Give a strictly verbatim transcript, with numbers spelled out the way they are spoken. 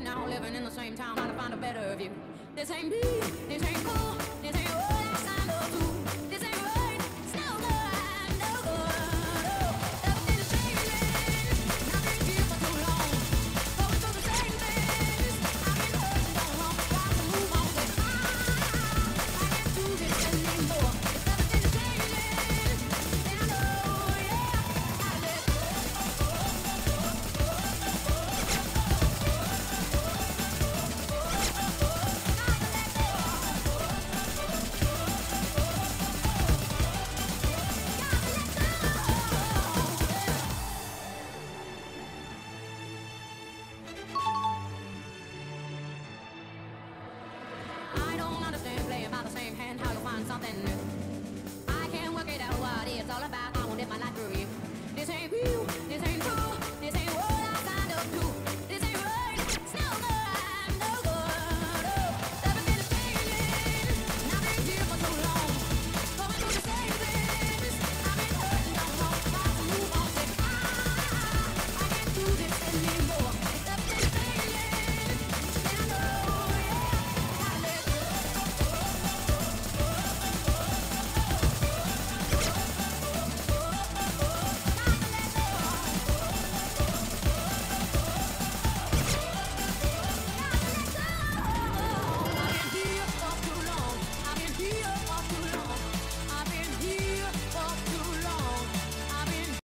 now, living in the same town, how to find a better view. This ain't me, this ain't cool, this ain't what I signed up to.